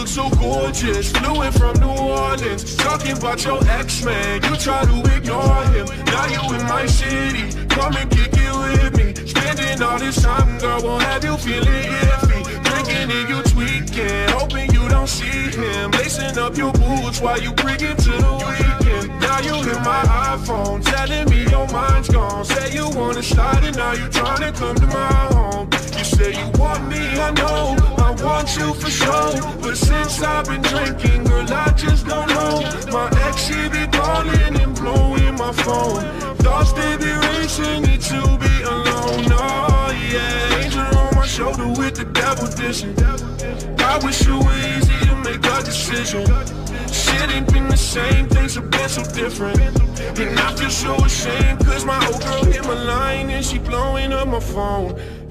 look so gorgeous, flew in from New Orleans. Talking about your ex-man, you try to ignore him. Now you in my city, come and kick it with me. Spending all this time, girl, won't have you feeling iffy. Drinking and you tweaking, hoping you don't see him. Lacing up your boots while you bring him to the weekend. Now you hit my iPhone, telling me your mind's gone. Say you wanna start it, now you tryna come to my home. You say you want me, I know, I want you for sure. But since I've been drinking, girl, I just don't know. My ex, she be calling and blowing my phone. Thoughts they be racing, need to be alone. Oh yeah, angel on my shoulder with the devil dishing. I wish it were easy to make a decision. Shit ain't been the same, things have been so different. And I feel so ashamed, cause my old girl hit my line and she blowing up my phone.